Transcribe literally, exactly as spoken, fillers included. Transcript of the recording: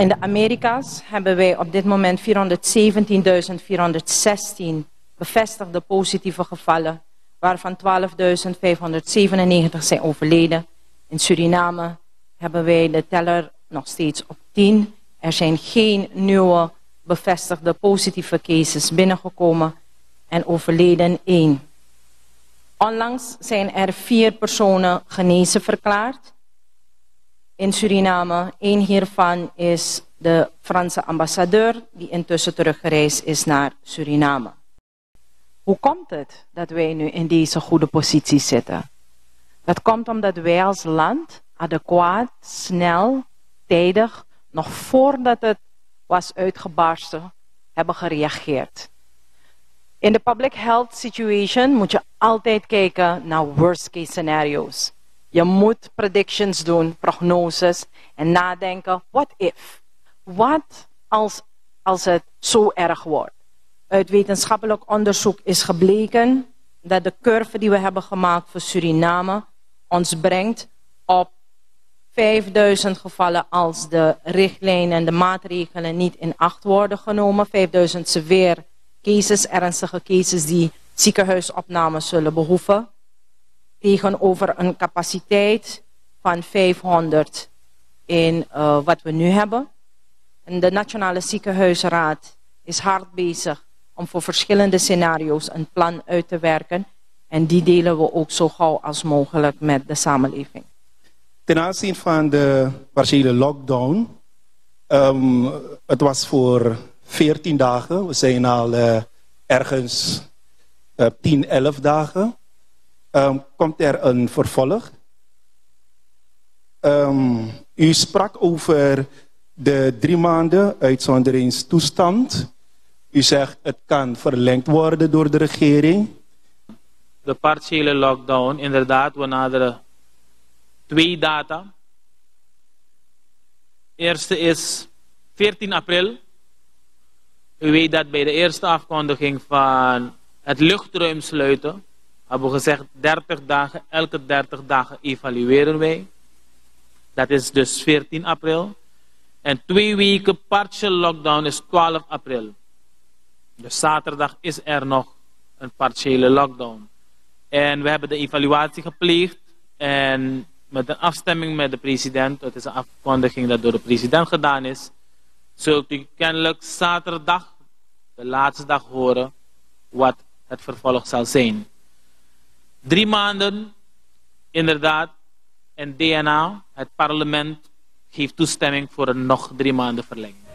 In de Amerika's hebben wij op dit moment vierhonderdzeventienduizend vierhonderdzestien bevestigde positieve gevallen, waarvan twaalfduizend vijfhonderdzevenennegentig zijn overleden. In Suriname hebben wij de teller nog steeds op tien. Er zijn geen nieuwe bevestigde positieve cases binnengekomen en overleden één. Onlangs zijn er vier personen genezen verklaard in Suriname. Eén hiervan is de Franse ambassadeur die intussen teruggereisd is naar Suriname. Hoe komt het dat wij nu in deze goede positie zitten? Dat komt omdat wij als land adequaat, snel, tijdig, nog voordat het was uitgebarsten, hebben gereageerd. In de public health situation moet je altijd kijken naar worst case scenario's. Je moet predictions doen, prognoses en nadenken, what if? Wat als, als het zo erg wordt? Uit wetenschappelijk onderzoek is gebleken dat de curve die we hebben gemaakt voor Suriname ons brengt op vijfduizend gevallen als de richtlijnen en de maatregelen niet in acht worden genomen. vijfduizend severe cases, ernstige cases die ziekenhuisopnames zullen behoeven. Tegenover een capaciteit van vijfhonderd in uh, wat we nu hebben. En de Nationale Ziekenhuisraad is hard bezig om voor verschillende scenario's een plan uit te werken. En die delen we ook zo gauw als mogelijk met de samenleving. Ten aanzien van de partiële lockdown. Um, het was voor veertien dagen. We zijn al uh, ergens uh, tien, elf dagen. Um, komt er een vervolg? Um, u sprak over de drie maanden uitzonderingstoestand. U zegt het kan verlengd worden door de regering. De partiële lockdown, inderdaad, we naderen twee data. Eerste is veertien april. U weet dat bij de eerste afkondiging van het luchtruim sluiten, hebben we gezegd dertig dagen, elke dertig dagen evalueren wij. Dat is dus veertien april. En twee weken partial lockdown is twaalf april. Dus zaterdag is er nog een partiële lockdown. En we hebben de evaluatie gepleegd en met een afstemming met de president, het is een afkondiging dat door de president gedaan is, zult u kennelijk zaterdag, de laatste dag, horen wat het vervolg zal zijn. Drie maanden, inderdaad, en D N A, het parlement, geeft toestemming voor een nog drie maanden verlenging.